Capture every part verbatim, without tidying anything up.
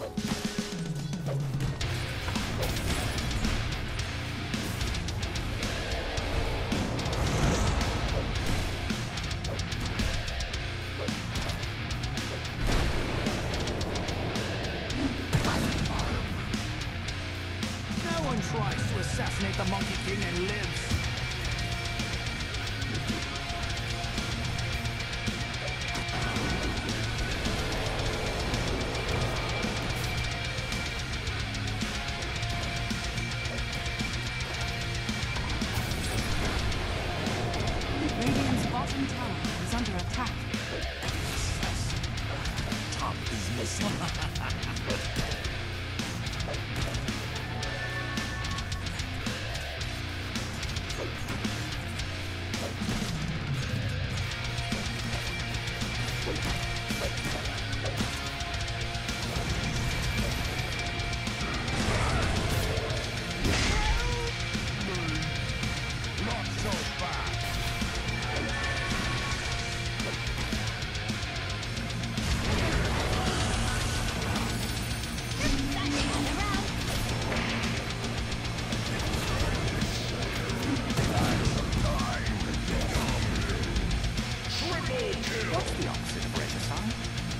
Tries to assassinate the Monkey King and lives. Radiant's bottom tower is under attack. Top is missing. What's the opposite of regicide?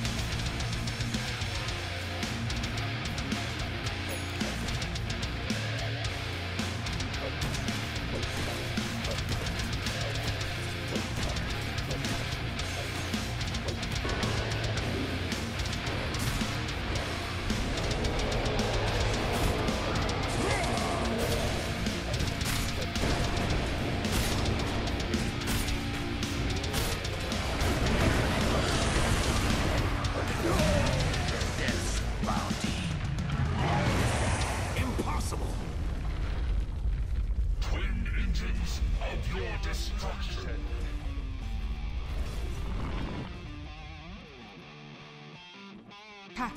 Attack.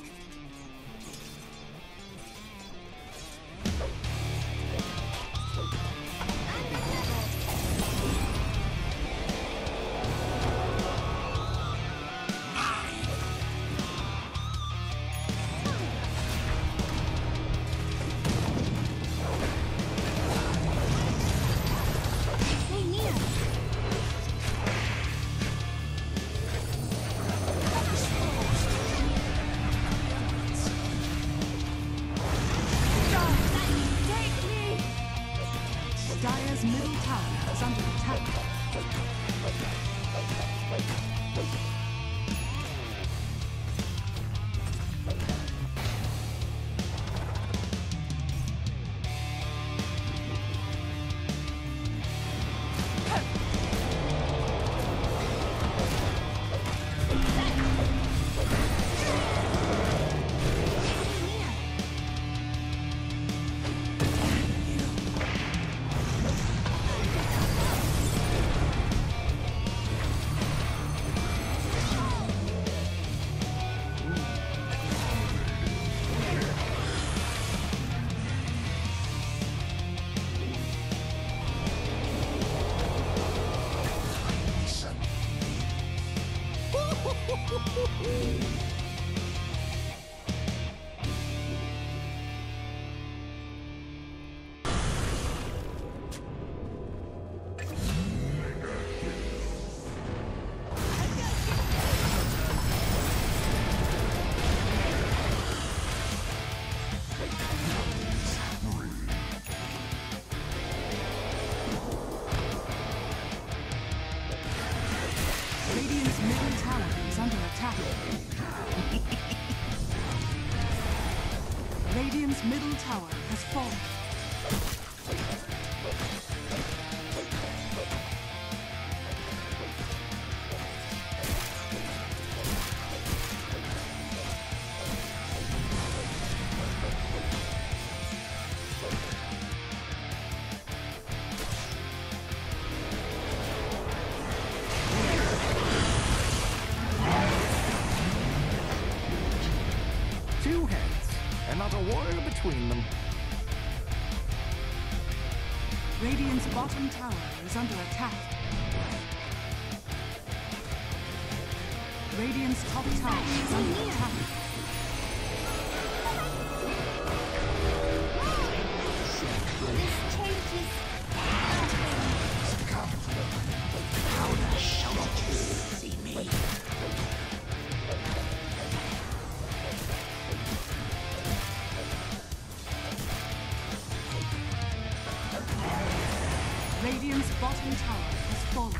Dire's middle tower is under attack. Radiant's middle tower is under attack. Radiant's middle tower has fallen. Two heads, and not a word between them. Radiant's bottom tower is under attack. Radiant's top tower is under attack. Radiant's bottom tower has fallen.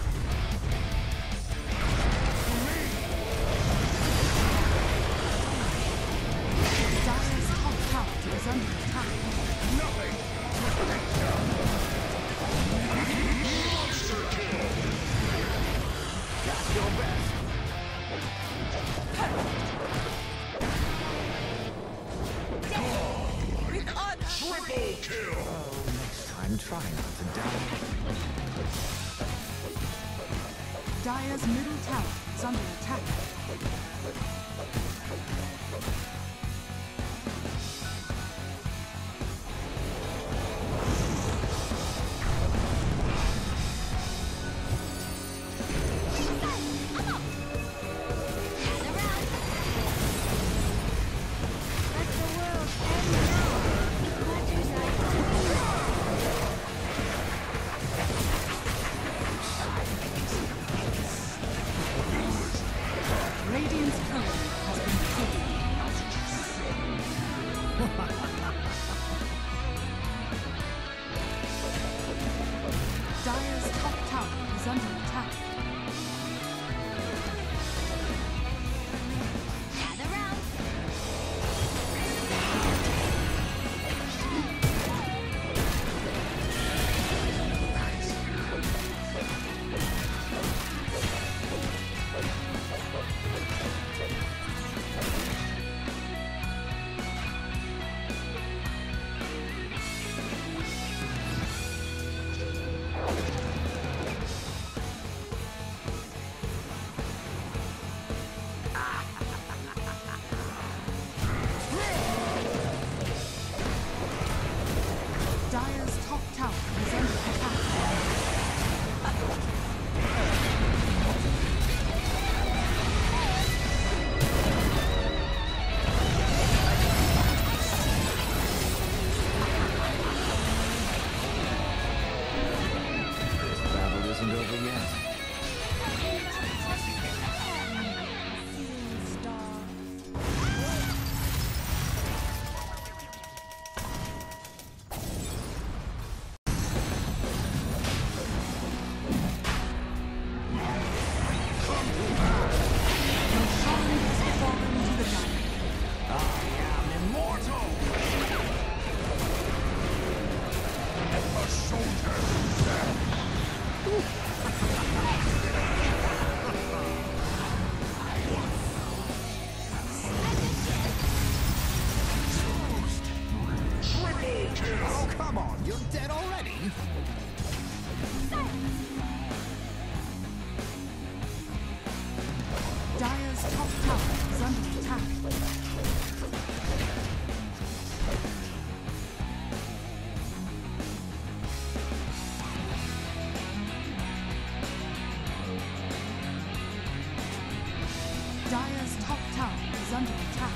Dire's top tower is under attack. Nothing! Monster kill! That's your best. With honor! Triple kill! Oh, next time try not to die. Dire's middle tower is under attack. Radiant's turret has been killed. Dire's top tower is under attack. Gather round. Dire's top tower is under attack. This battle isn't over yet. Shaman has fallen to the giant. I am immortal! A soldier! Triple kill! Oh, come on, you're dead already? Dire's top tower is under attack. Dire's top tower is under attack.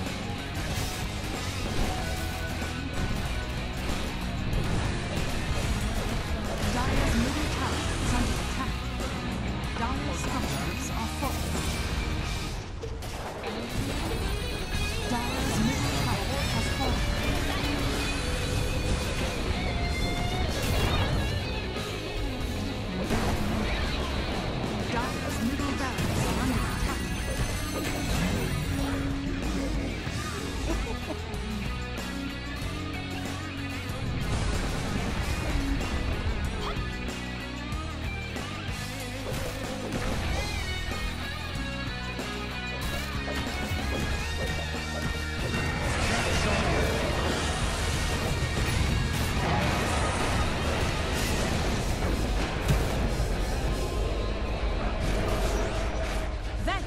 Dire's middle tower is under attack. Dire's structures are fortified. Dire's middle tower has fallen. Dire's middle barracks are under attack. Then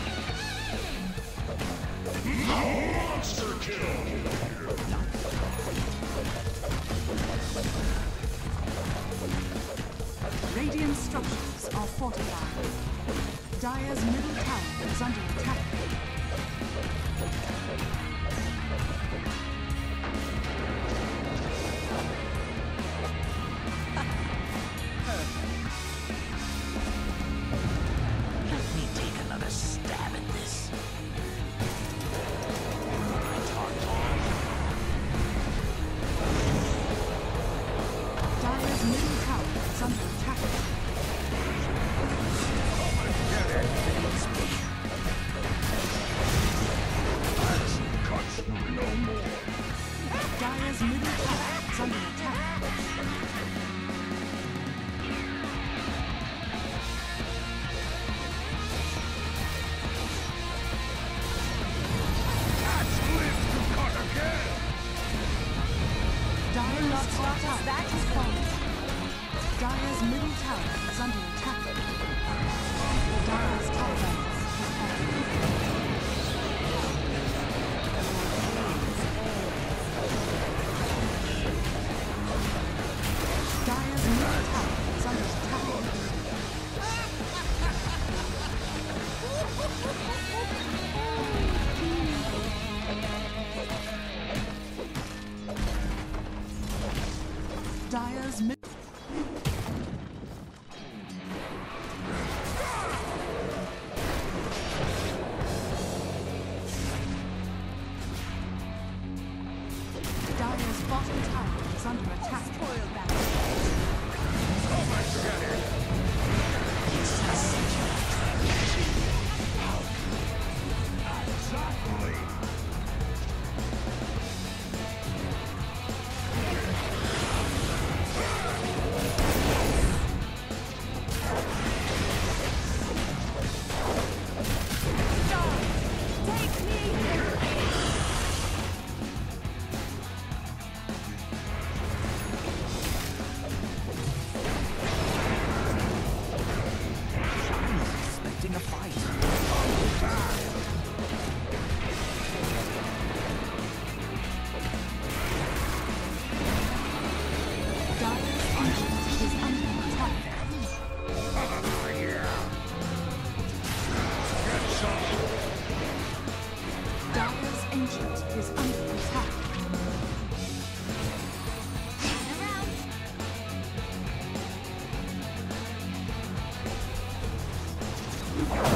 Monster kill! structures are fortified. Dire's middle tower is under attack. Let me take another stab at this. Dire's middle tower is under attack. Dire's middle tower is under attack. Dire's top tower that is falling. Dire's middle tower is under attack. Dire's top tower is falling. Dire's middle tower is under attack. Dire's mid- Dire's bottom tower is under attack. Spoil that. Take me! Expecting a fight. Dire's ancient is under attack. Dire's ancient is under attack. Around.